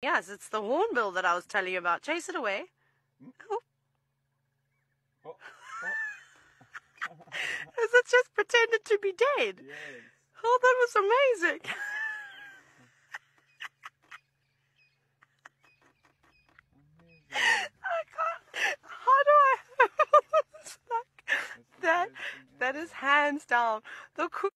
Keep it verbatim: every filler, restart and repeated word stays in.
Yes, it's the hornbill that I was telling you about. Chase it away. Oh. Oh, Has it just pretended to be dead? yes. Oh, that was amazing. I can't. How do I? It's like, that, that is hands down the coolest.